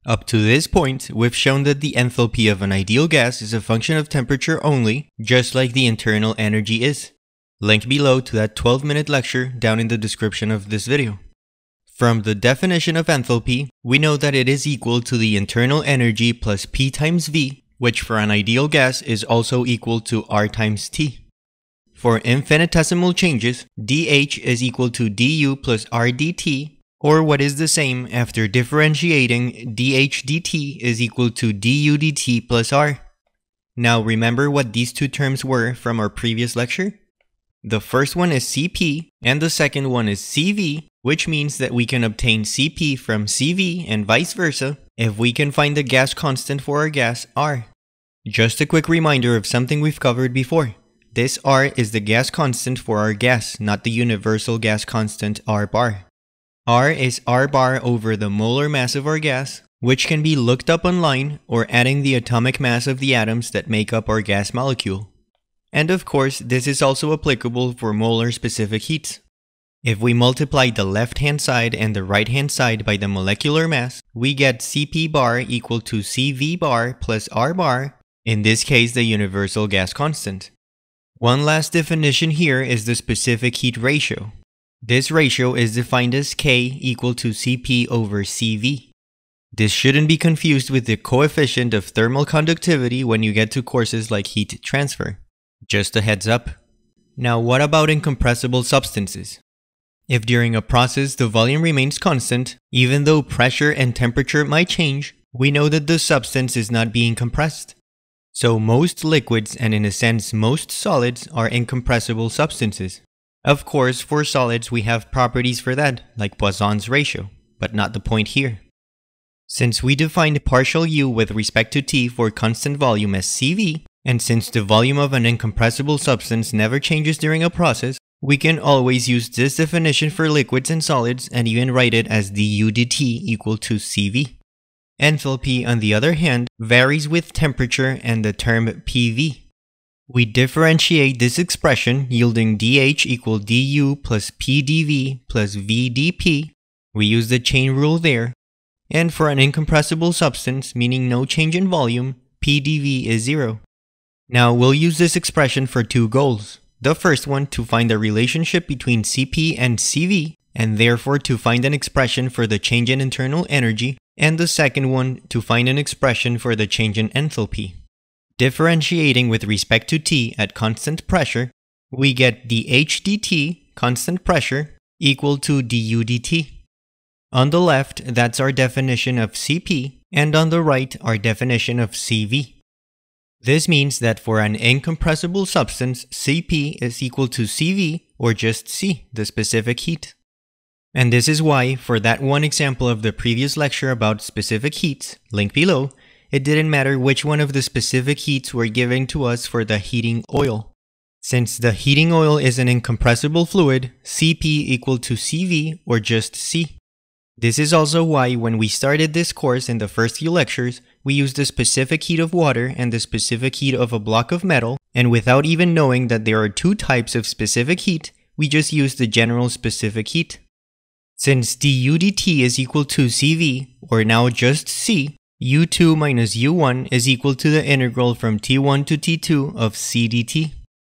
Up to this point, we've shown that the enthalpy of an ideal gas is a function of temperature only, just like the internal energy is. Link below to that 12-minute lecture down in the description of this video. From the definition of enthalpy, we know that it is equal to the internal energy plus P times V, which for an ideal gas is also equal to R times T. For infinitesimal changes, dH is equal to du plus R dt, or what is the same after differentiating dH dt is equal to du dt plus R. Now remember what these two terms were from our previous lecture? The first one is Cp and the second one is Cv, which means that we can obtain Cp from Cv and vice versa if we can find the gas constant for our gas R. Just a quick reminder of something we've covered before. This R is the gas constant for our gas, not the universal gas constant R bar. R is R bar over the molar mass of our gas, which can be looked up online or adding the atomic mass of the atoms that make up our gas molecule. And of course, this is also applicable for molar specific heats. If we multiply the left-hand side and the right-hand side by the molecular mass, we get Cp bar equal to Cv bar plus R bar, in this case the universal gas constant. One last definition here is the specific heat ratio. This ratio is defined as K equal to Cp over Cv. This shouldn't be confused with the coefficient of thermal conductivity when you get to courses like heat transfer. Just a heads up. Now what about incompressible substances? If during a process the volume remains constant, even though pressure and temperature might change, we know that the substance is not being compressed. So most liquids and in a sense most solids are incompressible substances. Of course, for solids we have properties for that, like Poisson's ratio, but not the point here. Since we defined partial U with respect to T for constant volume as Cv, and since the volume of an incompressible substance never changes during a process, we can always use this definition for liquids and solids and even write it as du dt equal to Cv. Enthalpy, on the other hand, varies with temperature and the term PV. We differentiate this expression yielding dH equal du plus pdV plus vdP. We use the chain rule there. And for an incompressible substance, meaning no change in volume, pdV is 0. Now we'll use this expression for two goals. The first one to find the relationship between Cp and Cv, and therefore to find an expression for the change in internal energy, and the second one to find an expression for the change in enthalpy. Differentiating with respect to T at constant pressure, we get dH dt, constant pressure, equal to du dt. On the left, that's our definition of Cp, and on the right, our definition of Cv. This means that for an incompressible substance, Cp is equal to Cv, or just C, the specific heat. And this is why, for that one example of the previous lecture about specific heats, link below, it didn't matter which one of the specific heats were given to us for the heating oil. Since the heating oil is an incompressible fluid, Cp equal to Cv, or just C. This is also why when we started this course in the first few lectures, we used the specific heat of water and the specific heat of a block of metal, and without even knowing that there are two types of specific heat, we just used the general specific heat. Since du dt is equal to Cv, or now just C, u2 minus u1 is equal to the integral from T1 to T2 of C dt.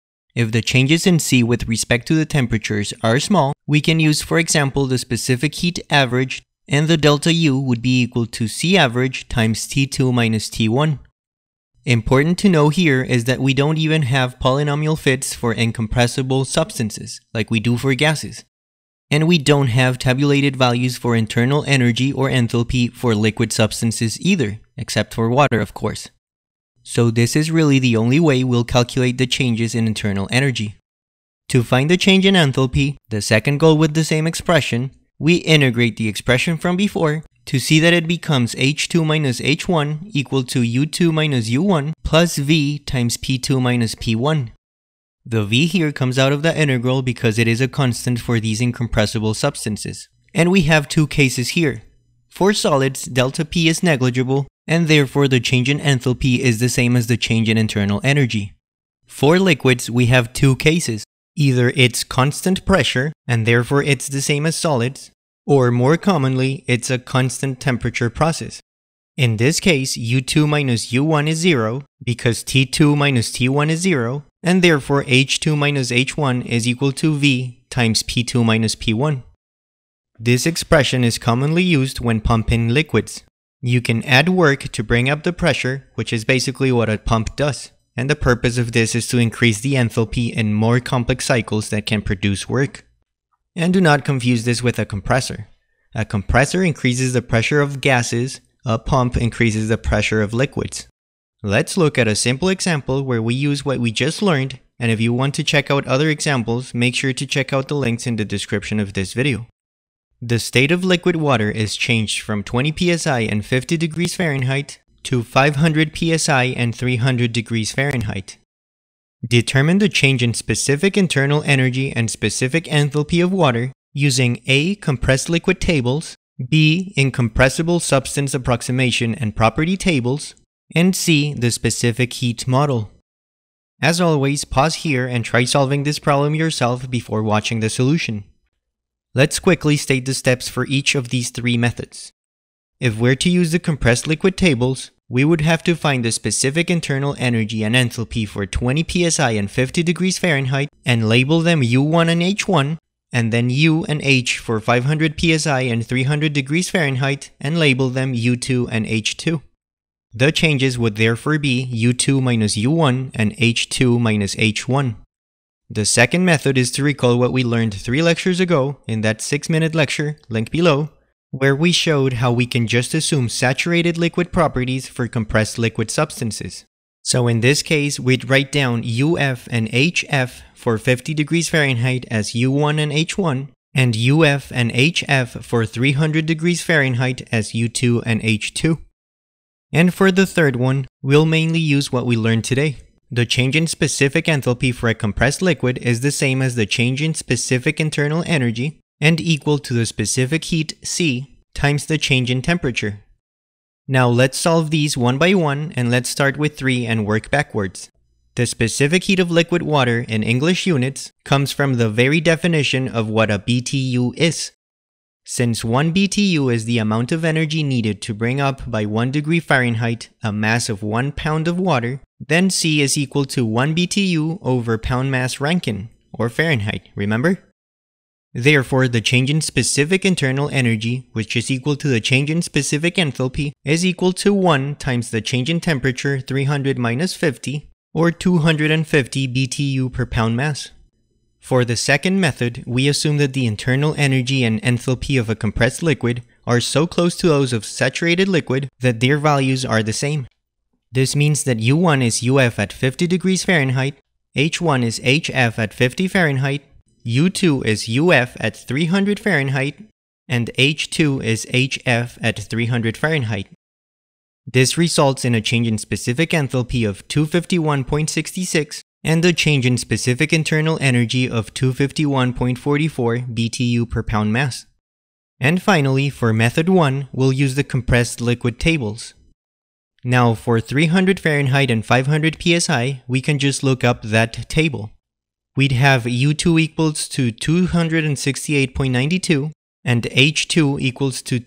If the changes in C with respect to the temperatures are small, we can use, for example, the specific heat average, and the delta U would be equal to C average times T2 minus T1. Important to know here is that we don't even have polynomial fits for incompressible substances, like we do for gases. And we don't have tabulated values for internal energy or enthalpy for liquid substances either, except for water, of course. So this is really the only way we'll calculate the changes in internal energy. To find the change in enthalpy, the second goal with the same expression, we integrate the expression from before to see that it becomes H2 minus H1 equal to U2 minus U1 plus V times P2 minus P1. The V here comes out of the integral because it is a constant for these incompressible substances. And we have two cases here. For solids, delta P is negligible, and therefore the change in enthalpy is the same as the change in internal energy. For liquids, we have two cases. Either it's constant pressure, and therefore it's the same as solids, or more commonly, it's a constant temperature process. In this case, U2 minus U1 is 0 because T2 minus T1 is 0, and therefore H2 minus H1 is equal to V times P2 minus P1. This expression is commonly used when pumping liquids. You can add work to bring up the pressure, which is basically what a pump does, and the purpose of this is to increase the enthalpy in more complex cycles that can produce work. And do not confuse this with a compressor. A compressor increases the pressure of gases, a pump increases the pressure of liquids. Let's look at a simple example where we use what we just learned, and if you want to check out other examples, make sure to check out the links in the description of this video. The state of liquid water is changed from 20 psi and 50 degrees Fahrenheit to 500 psi and 300 degrees Fahrenheit. Determine the change in specific internal energy and specific enthalpy of water using A. Compressed liquid tables, B. Incompressible substance approximation and property tables, and C. The specific heat model. As always, pause here and try solving this problem yourself before watching the solution. Let's quickly state the steps for each of these three methods. If we're to use the compressed liquid tables, we would have to find the specific internal energy and enthalpy for 20 psi and 50 degrees Fahrenheit and label them U1 and H1, and then U and H for 500 psi and 300 degrees Fahrenheit and label them U2 and H2. The changes would therefore be U2 minus U1 and H2 minus H1. The second method is to recall what we learned 3 lectures ago in that 6-minute lecture, link below, where we showed how we can just assume saturated liquid properties for compressed liquid substances. So in this case, we'd write down UF and HF for 50 degrees Fahrenheit as U1 and H1, and UF and HF for 300 degrees Fahrenheit as U2 and H2. And for the third one, we'll mainly use what we learned today. The change in specific enthalpy for a compressed liquid is the same as the change in specific internal energy and equal to the specific heat, C, times the change in temperature. Now let's solve these one by one, and let's start with 3 and work backwards. The specific heat of liquid water in English units comes from the very definition of what a BTU is. Since 1 BTU is the amount of energy needed to bring up by 1 degree Fahrenheit a mass of 1 pound of water, then C is equal to 1 BTU over pound mass Rankine, or Fahrenheit, remember? Therefore, the change in specific internal energy, which is equal to the change in specific enthalpy, is equal to 1 times the change in temperature 300 minus 50, or 250 BTU per pound mass. For the second method, we assume that the internal energy and enthalpy of a compressed liquid are so close to those of saturated liquid that their values are the same. This means that U1 is UF at 50 degrees Fahrenheit, H1 is HF at 50 Fahrenheit, U2 is UF at 300 Fahrenheit, and H2 is HF at 300 Fahrenheit. This results in a change in specific enthalpy of 251.66 and a change in specific internal energy of 251.44 BTU per pound mass. And finally, for method 1, we'll use the compressed liquid tables. Now for 300 Fahrenheit and 500 psi, we can just look up that table. We'd have U2 equals to 268.92 and H2 equals to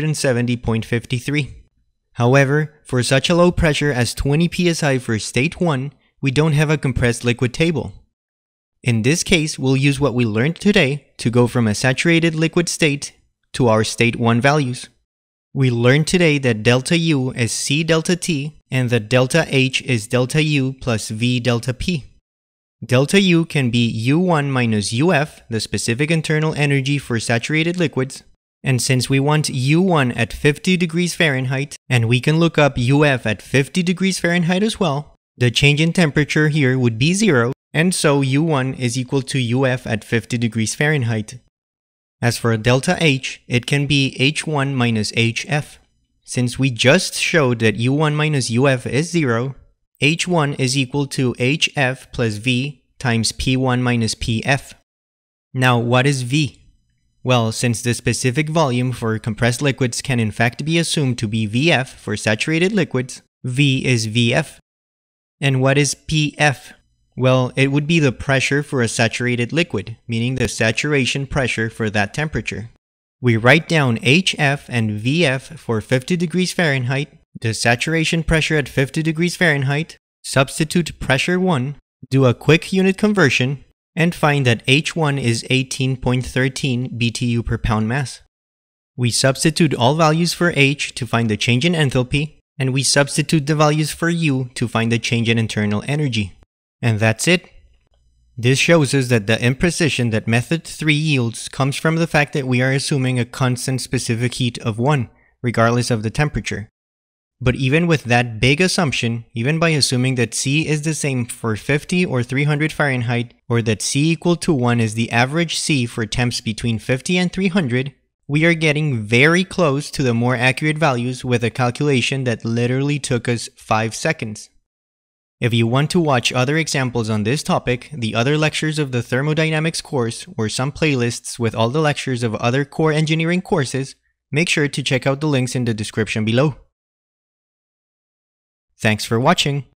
270.53. However, for such a low pressure as 20 psi for state 1, we don't have a compressed liquid table. In this case, we'll use what we learned today to go from a saturated liquid state to our state 1 values. We learned today that delta U is C delta T and that delta H is delta U plus V delta P. Delta U can be U1 minus UF, the specific internal energy for saturated liquids, and since we want U1 at 50 degrees Fahrenheit, and we can look up UF at 50 degrees Fahrenheit as well, the change in temperature here would be 0, and so U1 is equal to UF at 50 degrees Fahrenheit. As for delta H, it can be H1 minus HF. Since we just showed that U1 minus UF is 0, H1 is equal to HF plus V times P1 minus PF. Now, what is V? Well, since the specific volume for compressed liquids can in fact be assumed to be VF for saturated liquids, V is VF. And what is PF? Well, it would be the pressure for a saturated liquid, meaning the saturation pressure for that temperature. We write down HF and VF for 50 degrees Fahrenheit the saturation pressure at 50 degrees Fahrenheit, substitute pressure 1, do a quick unit conversion, and find that H1 is 18.13 BTU per pound mass. We substitute all values for H to find the change in enthalpy, and we substitute the values for U to find the change in internal energy. And that's it. This shows us that the imprecision that method 3 yields comes from the fact that we are assuming a constant specific heat of 1, regardless of the temperature. But even with that big assumption, even by assuming that C is the same for 50 or 300 Fahrenheit, or that C equal to 1 is the average C for temps between 50 and 300, we are getting very close to the more accurate values with a calculation that literally took us 5 seconds. If you want to watch other examples on this topic, the other lectures of the Thermodynamics course, or some playlists with all the lectures of other core engineering courses, make sure to check out the links in the description below. Thanks for watching.